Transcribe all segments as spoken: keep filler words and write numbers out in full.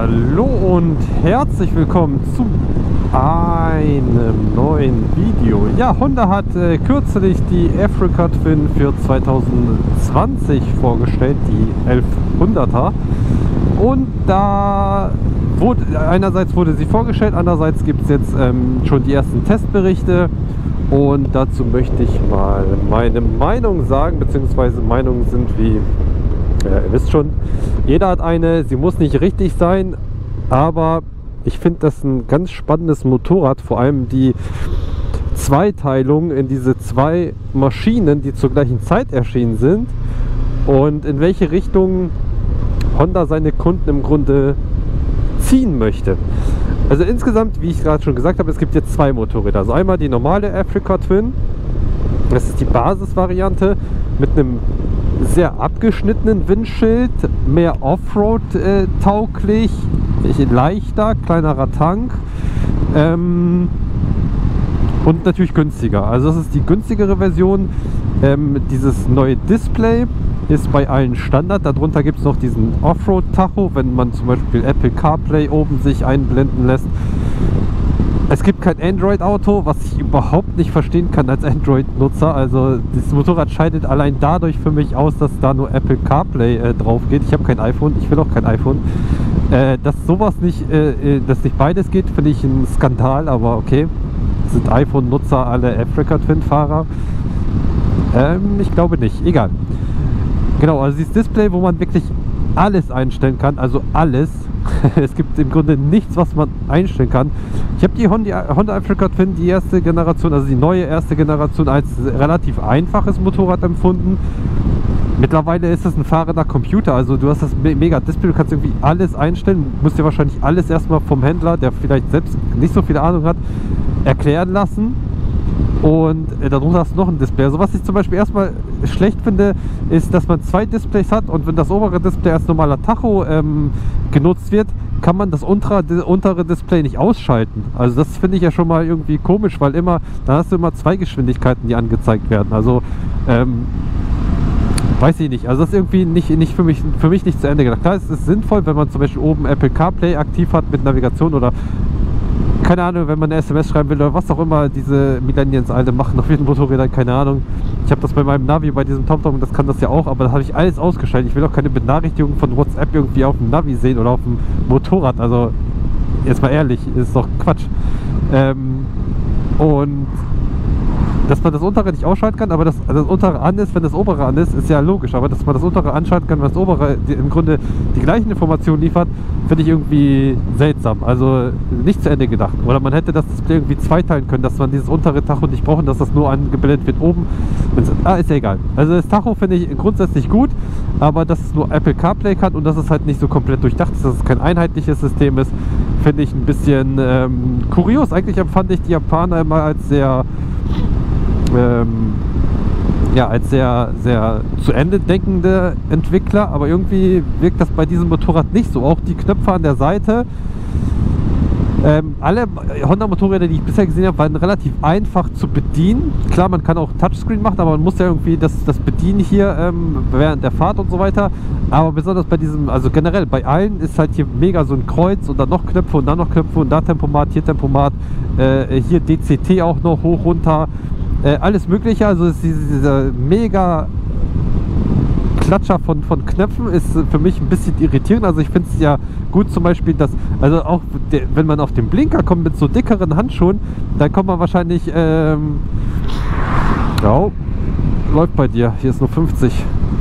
Hallo und herzlich willkommen zu einem neuen Video. Ja, Honda hat äh, kürzlich die Africa Twin für zwanzig zwanzig vorgestellt, die elfhunderter. Und da wurde, einerseits wurde sie vorgestellt, andererseits gibt es jetzt ähm, schon die ersten Testberichte. Und dazu möchte ich mal meine Meinung sagen, beziehungsweise Meinungen sind wie, ja, ihr wisst schon, jeder hat eine, sie muss nicht richtig sein, aber ich finde das ein ganz spannendes Motorrad, vor allem die Zweiteilung in diese zwei Maschinen, die zur gleichen Zeit erschienen sind und in welche Richtung Honda seine Kunden im Grunde ziehen möchte. Also insgesamt, wie ich gerade schon gesagt habe, es gibt jetzt zwei Motorräder. Also einmal die normale Africa Twin, das ist die Basisvariante mit einem sehr abgeschnittenen Windschild, mehr Offroad äh, tauglich, leichter, kleinerer Tank ähm, und natürlich günstiger. Also das ist die günstigere Version. Ähm, dieses neue Display ist bei allen Standard. Darunter gibt es noch diesen Offroad-Tacho, wenn man zum Beispiel Apple CarPlay oben sich einblenden lässt. Es gibt kein Android-Auto, was ich überhaupt nicht verstehen kann als Android-Nutzer. Also das Motorrad scheidet allein dadurch für mich aus, dass da nur Apple CarPlay äh, drauf geht. Ich habe kein iPhone, ich will auch kein iPhone. Äh, dass sowas nicht, äh, dass nicht beides geht, finde ich ein Skandal, aber okay. Sind iPhone-Nutzer alle Africa Twin-Fahrer? Ähm, ich glaube nicht, egal. Genau, also dieses Display, wo man wirklich alles einstellen kann, also alles. Es gibt im Grunde nichts, was man einstellen kann. Ich habe die Honda, Honda Africa Twin, die erste Generation, also die neue erste Generation, als relativ einfaches Motorrad empfunden. Mittlerweile ist es ein fahrender Computer, also du hast das mega Display, du kannst irgendwie alles einstellen, du musst dir wahrscheinlich alles erstmal vom Händler, der vielleicht selbst nicht so viel Ahnung hat, erklären lassen. Und äh, darunter hast du noch ein Display. Also was ich zum Beispiel erstmal schlecht finde, ist, dass man zwei Displays hat und wenn das obere Display als normaler Tacho ähm, genutzt wird, kann man das untere, das untere Display nicht ausschalten. Also das finde ich ja schon mal irgendwie komisch, weil immer, da hast du immer zwei Geschwindigkeiten, die angezeigt werden. Also ähm, weiß ich nicht. Also das ist irgendwie nicht, nicht für mich, für mich nicht zu Ende gedacht. Klar, es ist sinnvoll, wenn man zum Beispiel oben Apple CarPlay aktiv hat mit Navigation oder keine Ahnung, wenn man eine S M S schreiben will oder was auch immer diese Millennials alle machen auf jeden Motorrädern, keine Ahnung. Ich habe das bei meinem Navi, bei diesem TomTom, das kann das ja auch, aber da habe ich alles ausgeschaltet. Ich will auch keine Benachrichtigung von WhatsApp irgendwie auf dem Navi sehen oder auf dem Motorrad. Also jetzt mal ehrlich, ist doch Quatsch. Ähm, und dass man das untere nicht ausschalten kann, aber dass das untere an ist, wenn das obere an ist, ist ja logisch. Aber dass man das untere anschalten kann, wenn das obere die, im Grunde die gleichen Informationen liefert, finde ich irgendwie seltsam. Also nicht zu Ende gedacht. Oder man hätte das Display irgendwie zweiteilen können, dass man dieses untere Tacho nicht braucht und dass das nur angeblendet wird oben. Ah, ist ja egal. Also das Tacho finde ich grundsätzlich gut, aber dass es nur Apple CarPlay kann und dass es halt nicht so komplett durchdacht ist, dass es kein einheitliches System ist, finde ich ein bisschen ähm, kurios. Eigentlich empfand ich die Japaner immer als sehr Ähm, ja, als sehr, sehr zu Ende denkende Entwickler, aber irgendwie wirkt das bei diesem Motorrad nicht so. Auch die Knöpfe an der Seite, ähm, alle Honda-Motorräder, die ich bisher gesehen habe, waren relativ einfach zu bedienen. Klar, man kann auch Touchscreen machen, aber man muss ja irgendwie das, das Bedienen hier ähm, während der Fahrt und so weiter. Aber besonders bei diesem, also generell bei allen ist halt hier mega so ein Kreuz und dann noch Knöpfe und dann noch Knöpfe und da Tempomat, hier Tempomat, äh, hier D C T auch noch hoch, runter. Äh, alles mögliche, also ist diese, dieser mega Klatscher von, von Knöpfen ist für mich ein bisschen irritierend. Also ich finde es ja gut zum Beispiel, dass, also auch de, wenn man auf den Blinker kommt mit so dickeren Handschuhen, dann kommt man wahrscheinlich, ähm, ja, läuft bei dir, hier ist nur fünfzig.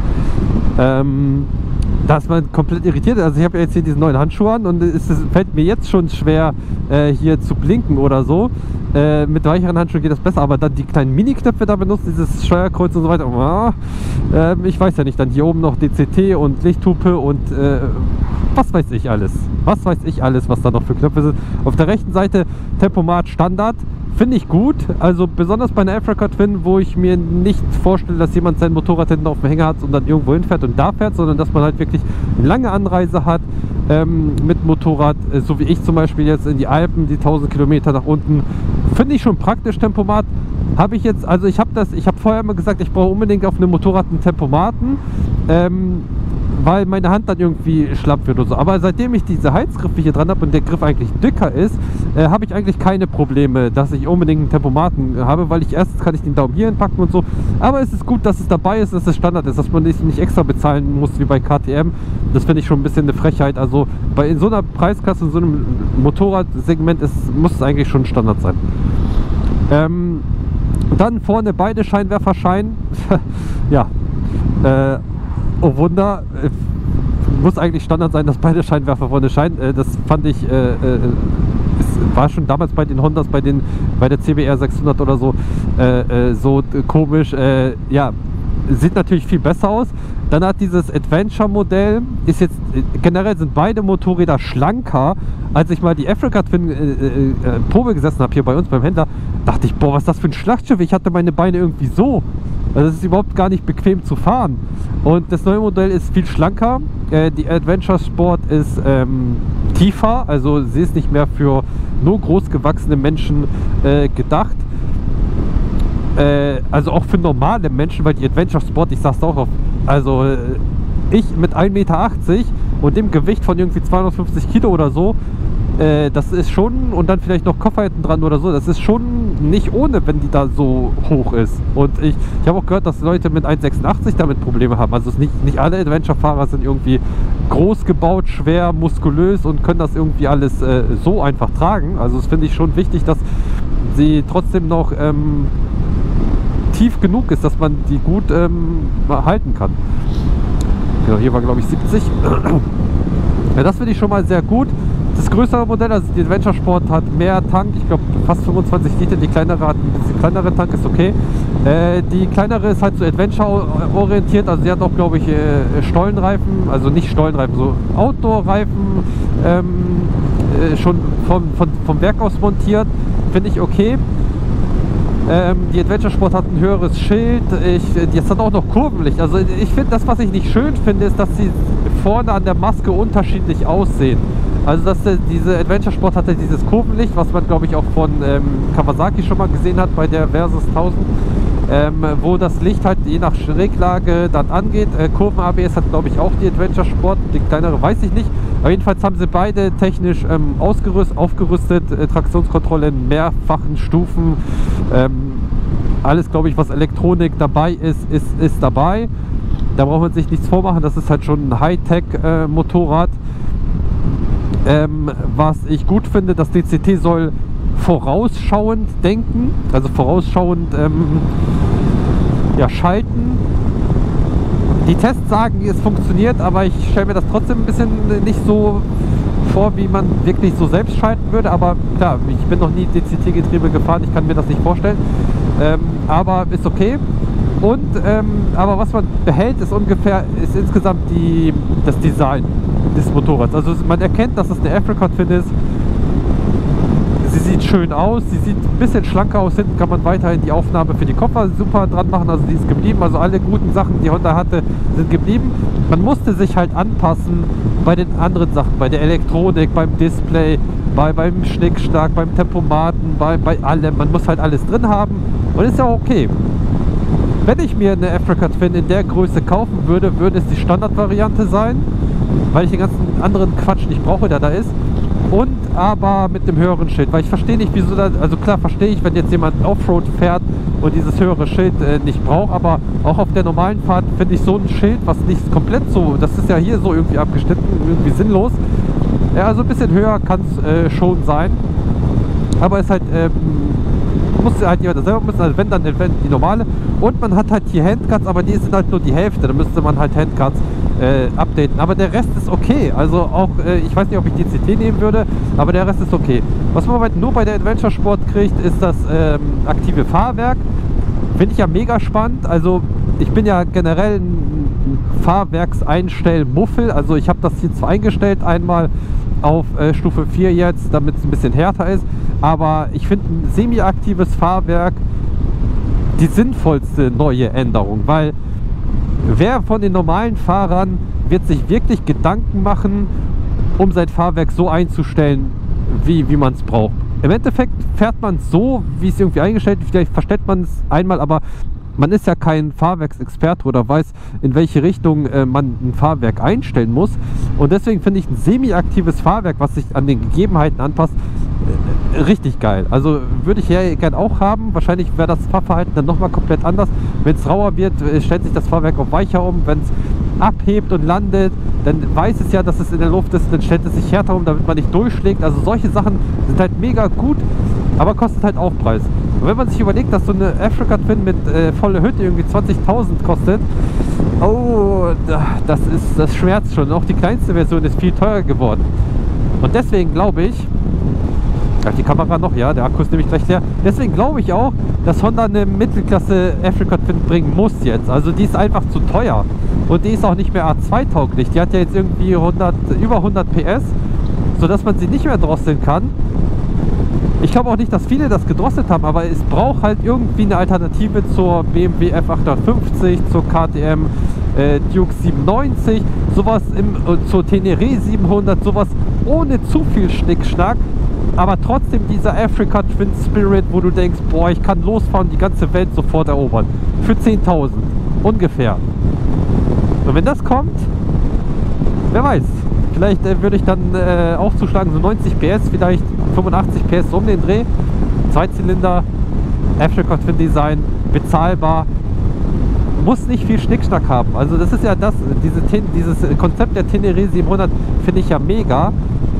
Ähm, da ist man komplett irritiert. Also ich habe ja jetzt hier diesen neuen Handschuh an und es ist, fällt mir jetzt schon schwer, äh, hier zu blinken oder so. Äh, mit weicheren Handschuhen geht das besser, aber dann die kleinen Mini-Knöpfe da benutzt, dieses Steuerkreuz und so weiter. Oh, äh, ich weiß ja nicht, dann hier oben noch D C T und Lichthupe und äh, was weiß ich alles. Was weiß ich alles, was da noch für Knöpfe sind. Auf der rechten Seite Tempomat Standard. Finde ich gut, also besonders bei einer Africa Twin, wo ich mir nicht vorstelle, dass jemand sein Motorrad hinten auf dem Hänger hat und dann irgendwo hinfährt und da fährt, sondern dass man halt wirklich eine lange Anreise hat ähm, mit Motorrad, äh, so wie ich zum Beispiel jetzt in die Alpen, die tausend Kilometer nach unten. Finde ich schon praktisch, Tempomat. Habe ich jetzt, also ich habe das, ich habe vorher immer gesagt, ich brauche unbedingt auf einem Motorrad einen Tempomaten. Ähm, weil meine Hand dann irgendwie schlapp wird oder so. Aber seitdem ich diese Heizgriffe hier dran habe und der Griff eigentlich dicker ist, äh, habe ich eigentlich keine Probleme, dass ich unbedingt einen Tempomaten habe, weil ich erstens kann ich den Daumen hier hinpacken und so. Aber es ist gut, dass es dabei ist, dass es Standard ist, dass man nicht, nicht extra bezahlen muss wie bei K T M. Das finde ich schon ein bisschen eine Frechheit. Also bei in so einer Preisklasse, in so einem Motorradsegment ist, muss es eigentlich schon Standard sein. Ähm, dann vorne beide Scheinwerfer scheinen. Ja, äh, oh Wunder, äh, muss eigentlich Standard sein, dass beide Scheinwerfer vorne scheinen. Äh, das fand ich, äh, äh, es war schon damals bei den Hondas, bei, den, bei der C B R sechshundert oder so, äh, äh, so komisch. Äh, ja, sieht natürlich viel besser aus. Dann hat dieses Adventure-Modell, ist jetzt, generell sind beide Motorräder schlanker. Als ich mal die Africa Twin äh, äh, Probe gesessen habe hier bei uns beim Händler, dachte ich, boah, was ist das für ein Schlachtschiff? Ich hatte meine Beine irgendwie so. Also es ist überhaupt gar nicht bequem zu fahren. Und das neue Modell ist viel schlanker. Äh, die Adventure Sport ist ähm, tiefer, also sie ist nicht mehr für nur großgewachsene Menschen äh, gedacht. Äh, also auch für normale Menschen, weil die Adventure Sport, ich sag's auch auf, also äh, ich mit ein Meter achtzig und dem Gewicht von irgendwie zweihundertfünfzig Kilo oder so, äh, das ist schon, und dann vielleicht noch Koffer hinten dran oder so, das ist schon nicht ohne, wenn die da so hoch ist. Und ich, ich habe auch gehört, dass Leute mit eins Komma sechsundachtzig damit Probleme haben. Also es nicht, nicht alle Adventure-Fahrer sind irgendwie groß gebaut, schwer, muskulös und können das irgendwie alles äh, so einfach tragen. Also das finde ich schon wichtig, dass sie trotzdem noch ähm, tief genug ist, dass man die gut ähm, halten kann. Genau, hier war glaube ich siebzig. Ja, das finde ich schon mal sehr gut. Das größere Modell, also die Adventure Sport, hat mehr Tank, ich glaube fast fünfundzwanzig Liter, die kleinere hat ein bisschen kleinere Tank, ist okay. Äh, die kleinere ist halt so Adventure orientiert, also sie hat auch glaube ich äh, Stollenreifen, also nicht Stollenreifen, so Outdoor-Reifen, ähm, äh, schon vom, von, vom Werk aus montiert, finde ich okay. Ähm, die Adventure Sport hat ein höheres Schild, ich, jetzt hat auch noch Kurvenlicht. Also ich finde, das was ich nicht schön finde, ist, dass sie vorne an der Maske unterschiedlich aussehen. Also dass der, diese Adventure Sport hatte dieses Kurvenlicht, was man glaube ich auch von ähm, Kawasaki schon mal gesehen hat bei der Versys tausend, ähm, wo das Licht halt je nach Schräglage dann angeht. Äh, Kurven-A B S hat glaube ich auch die Adventure Sport, die kleinere weiß ich nicht. Aber jedenfalls haben sie beide technisch ähm, ausgerüstet, aufgerüstet, äh, Traktionskontrolle in mehrfachen Stufen. Ähm, alles glaube ich, was Elektronik dabei ist, ist, ist dabei. Da braucht man sich nichts vormachen, das ist halt schon ein Hightech-Motorrad. Äh, ähm, was ich gut finde, das D C T soll vorausschauend denken, also vorausschauend ähm, ja, schalten. Die Tests sagen, es funktioniert, aber ich stelle mir das trotzdem ein bisschen nicht so vor, wie man wirklich so selbst schalten würde. Aber klar, ich bin noch nie D C T-Getriebe gefahren, ich kann mir das nicht vorstellen. Ähm, aber ist okay. Und ähm, aber was man behält, ist ungefähr, ist insgesamt die, das Design des Motorrads. Also man erkennt, dass es eine Africa Twin ist. Sie sieht schön aus, sie sieht ein bisschen schlanker aus. Hinten kann man weiterhin die Aufnahme für die Koffer super dran machen, also die ist geblieben. Also alle guten Sachen, die Honda hatte, sind geblieben. Man musste sich halt anpassen bei den anderen Sachen, bei der Elektronik, beim Display, bei, beim Schnickschnack, beim Tempomaten, bei, bei allem. Man muss halt alles drin haben und ist ja auch okay. Wenn ich mir eine Africa Twin in der Größe kaufen würde, würde es die Standardvariante sein, weil ich den ganzen anderen Quatsch nicht brauche, der da ist. Und aber mit dem höheren Schild, weil ich verstehe nicht, wieso da, also klar verstehe ich, wenn jetzt jemand Offroad fährt und dieses höhere Schild äh, nicht braucht, aber auch auf der normalen Fahrt finde ich so ein Schild, was nicht komplett so, das ist ja hier so irgendwie abgeschnitten, irgendwie sinnlos. Ja, also ein bisschen höher kann es äh, schon sein, aber es halt, ähm, muss halt jemand selber müssen, also wenn dann wenn die normale. Und man hat halt hier Handguards, aber die sind halt nur die Hälfte, da müsste man halt Handguards äh, updaten. Aber der Rest ist okay, also auch, äh, ich weiß nicht, ob ich D C T nehmen würde, aber der Rest ist okay. Was man nur bei der Adventure Sport kriegt, ist das ähm, aktive Fahrwerk. Finde ich ja mega spannend, also ich bin ja generell ein Fahrwerkseinstellmuffel, also ich habe das hier zwar eingestellt, einmal auf äh, Stufe vier jetzt, damit es ein bisschen härter ist, aber ich finde ein semi-aktives Fahrwerk die sinnvollste neue Änderung, weil wer von den normalen Fahrern wird sich wirklich Gedanken machen, um sein Fahrwerk so einzustellen, wie, wie man es braucht. Im Endeffekt fährt man es so, wie es irgendwie eingestellt ist, vielleicht verstellt man es einmal, aber man ist ja kein Fahrwerksexperte oder weiß, in welche Richtung äh, man ein Fahrwerk einstellen muss. Und deswegen finde ich ein semi-aktives Fahrwerk, was sich an den Gegebenheiten anpasst, äh, richtig geil. Also würde ich ja gerne auch haben. Wahrscheinlich wäre das Fahrverhalten dann nochmal komplett anders. Wenn es rauer wird, äh, stellt sich das Fahrwerk auf weicher um. Wenn es abhebt und landet, dann weiß es ja, dass es in der Luft ist, dann stellt es sich härter um, damit man nicht durchschlägt. Also solche Sachen sind halt mega gut, aber kostet halt Aufpreis. Und wenn man sich überlegt, dass so eine Africa Twin mit äh, voller Hütte irgendwie zwanzigtausend kostet, oh, das ist, das schmerzt schon. Auch die kleinste Version ist viel teurer geworden. Und deswegen glaube ich, die Kamera noch, ja, der Akku ist nämlich gleich leer. Deswegen glaube ich auch, dass Honda eine Mittelklasse Africa Twin bringen muss jetzt. Also die ist einfach zu teuer. Und die ist auch nicht mehr A zwei tauglich. Die hat ja jetzt irgendwie hundert, über hundert P S, sodass man sie nicht mehr drosseln kann. Ich glaube auch nicht, dass viele das gedrosselt haben, aber es braucht halt irgendwie eine Alternative zur B M W F achthundertfünfzig, zur K T M äh, Duke siebenundneunzig, sowas im, äh, zur Tenere siebenhundert, sowas ohne zu viel Schnickschnack, aber trotzdem dieser Africa Twin Spirit, wo du denkst, boah, ich kann losfahren, die ganze Welt sofort erobern. Für zehntausend, ungefähr. Und wenn das kommt, wer weiß, vielleicht äh, würde ich dann äh, auch zuschlagen, so neunzig P S, vielleicht fünfundachtzig P S um den Dreh. Zweizylinder, Africa Twin Design, bezahlbar, muss nicht viel Schnickschnack haben. Also das ist ja das, diese, dieses Konzept der Tenere siebenhundert finde ich ja mega.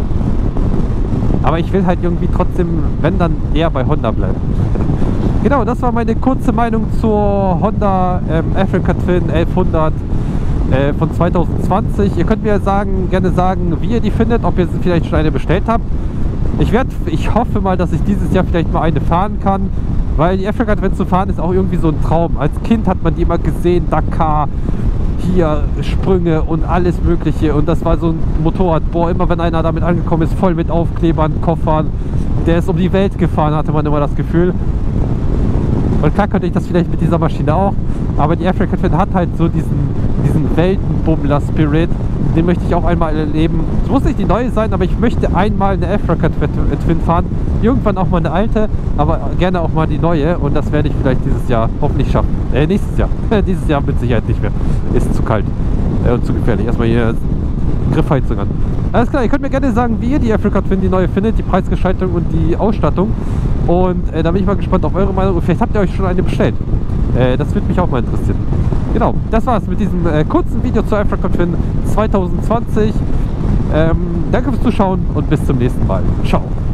Aber ich will halt irgendwie trotzdem, wenn dann eher bei Honda bleiben. Genau, das war meine kurze Meinung zur Honda ähm, Africa Twin elfhundert äh, von zweitausendzwanzig. Ihr könnt mir sagen, gerne sagen, wie ihr die findet, ob ihr vielleicht schon eine bestellt habt. Ich werde, ich hoffe mal, dass ich dieses Jahr vielleicht mal eine fahren kann, weil die Africa Twin zu fahren ist auch irgendwie so ein Traum. Als Kind hat man die immer gesehen, Dakar, hier Sprünge und alles mögliche, und das war so ein Motorrad, boah, immer wenn einer damit angekommen ist, voll mit Aufklebern, Koffern, der ist um die Welt gefahren, hatte man immer das Gefühl. Und klar könnte ich das vielleicht mit dieser Maschine auch, aber die Africa Twin hat halt so diesen, diesen Weltenbummler-Spirit, den möchte ich auch einmal erleben. Es muss nicht die neue sein, aber ich möchte einmal eine Africa Twin fahren, irgendwann auch mal eine alte, aber gerne auch mal die neue, und das werde ich vielleicht dieses Jahr hoffentlich schaffen. Äh, nächstes Jahr. Dieses Jahr mit Sicherheit nicht mehr. Ist zu kalt äh, und zu gefährlich. Erstmal hier Griffheizung an. Alles klar, ihr könnt mir gerne sagen, wie ihr die Africa Twin, die neue, findet, die Preisgestaltung und die Ausstattung. Und äh, da bin ich mal gespannt auf eure Meinung. Und vielleicht habt ihr euch schon eine bestellt. Äh, das würde mich auch mal interessieren. Genau, das war's mit diesem äh, kurzen Video zur Africa Twin zweitausendzwanzig. Ähm, danke fürs Zuschauen und bis zum nächsten Mal. Ciao.